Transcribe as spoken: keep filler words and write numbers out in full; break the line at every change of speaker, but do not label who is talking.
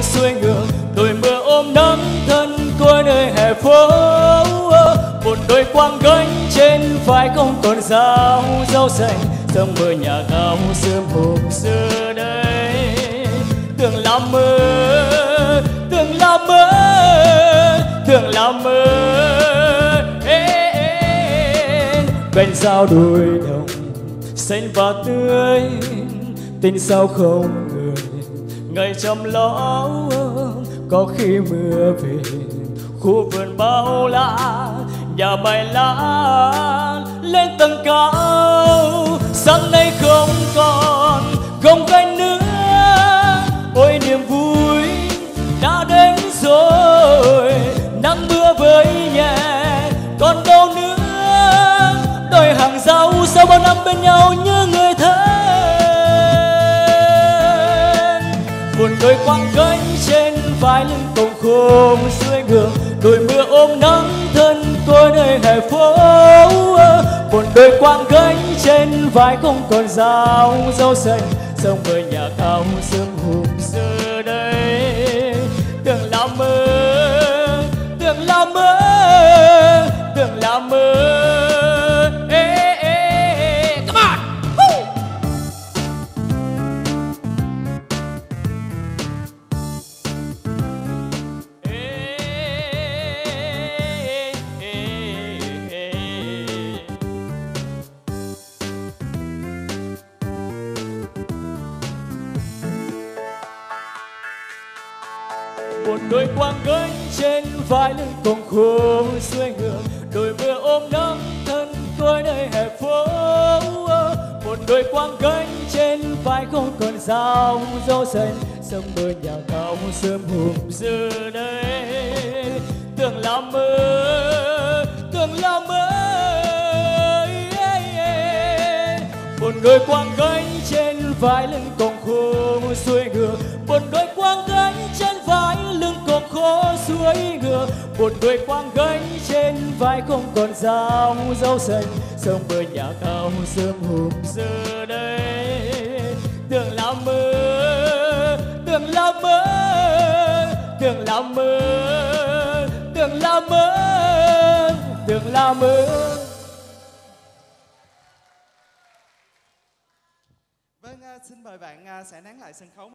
xuôi ngược, đôi mưa ôm nắng thân cuối nơi hè phố. Một đôi quang gánh trên vai không còn dao dâu xanh, sương mơ nhà cao sớm hôm xưa đây. Tưởng là mơ, tưởng là mơ, tưởng là mơ. Ê, ê, bên giao đôi đồng xanh và tươi, tình sao không người ngày chăm lo. Có khi mưa về khu vườn bao la, nhà bài lá lên tầng cao. Sáng nay không còn gồng gánh nữa, ôi niềm vui đã đến rồi. Nắng mưa với nhẹ còn đâu nữa, đôi hàng rau sau bao năm bên nhau như người thân. Buồn đôi quang gánh trên vai lưng còng khô xuôi ngược, đôi mưa ôm nắng thân tôi nơi hè phố. Buồn đôi quang gánh trên vai không còn dao dâu xanh, sông bờ nhà cao sớm hôm xưa đây. Tưởng là mơ, tưởng là mơ, tưởng là mơ. Ê, ê, come on! Woo! Ê, ê, ê, ê. Một đôi quang gánh trên vai lưng còng khô xuôi ngược, đôi mưa ôm nắng thân tôi nơi hè phố. Một đôi quang gánh trên vai không còn dao dâu xanh, sông mơ nhà cao sớm hôm xưa đây. Tưởng là mơ, tưởng là mơ. Một đôi quang gánh trên vai lưng còng khô xuôi ngược, một đôi quang gánh trên vai lưng còng khô xuôi ngược. Một đôi quang gánh trên vai không còn dao dâu xanh, sông bờ nhà cao sớm hôm xưa đây. Tưởng là mơ, tưởng là mơ, tưởng là mơ, tưởng là mơ, tưởng là mơ.
Vâng, xin mời bạn sẽ nán lại sân khấu.